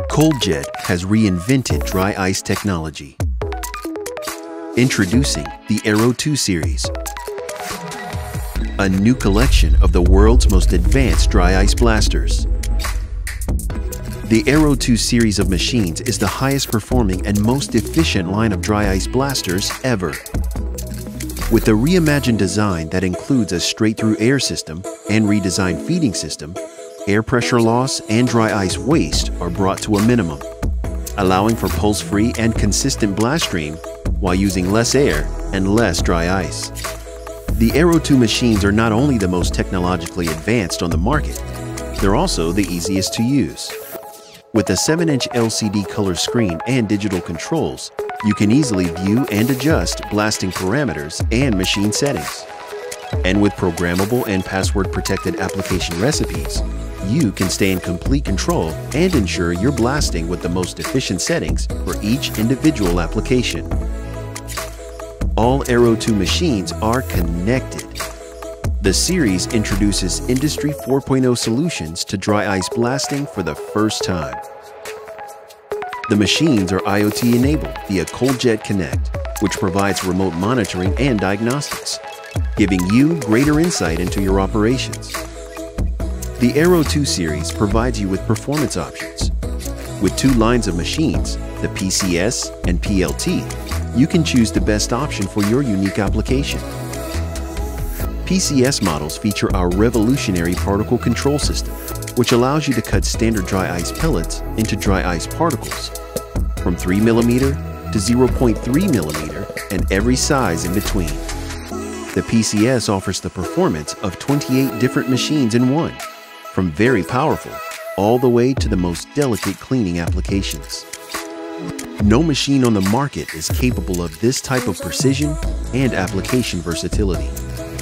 ColdJet has reinvented dry ice technology. Introducing the Aero2 Series, a new collection of the world's most advanced dry ice blasters. The Aero2 series of machines is the highest performing and most efficient line of dry ice blasters ever. With a reimagined design that includes a straight-through air system and redesigned feeding system, air pressure loss and dry ice waste are brought to a minimum, allowing for pulse-free and consistent blast stream while using less air and less dry ice. The Aero2 machines are not only the most technologically advanced on the market, they're also the easiest to use. With a 7-inch LCD color screen and digital controls, you can easily view and adjust blasting parameters and machine settings. And with programmable and password-protected application recipes, you can stay in complete control and ensure you're blasting with the most efficient settings for each individual application. All Aero2 machines are connected. The series introduces Industry 4.0 solutions to dry ice blasting for the first time. The machines are IoT enabled via ColdJet Connect, which provides remote monitoring and diagnostics, giving you greater insight into your operations. The Aero2 series provides you with performance options. With 2 lines of machines, the PCS and PLT, you can choose the best option for your unique application. PCS models feature our revolutionary particle control system, which allows you to cut standard dry ice pellets into dry ice particles, from 3 mm to 0.3 mm and every size in between. The PCS offers the performance of 28 different machines in one, from very powerful all the way to the most delicate cleaning applications. No machine on the market is capable of this type of precision and application versatility.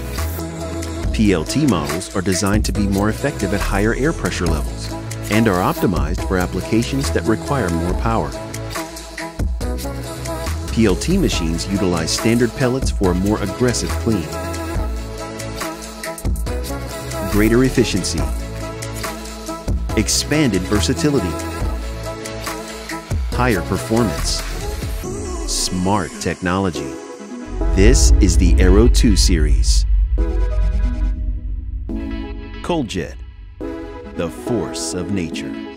PLT models are designed to be more effective at higher air pressure levels and are optimized for applications that require more power. PLT machines utilize standard pellets for a more aggressive clean. Greater efficiency, expanded versatility, higher performance, smart technology. This is the Aero2 series. ColdJet, the force of nature.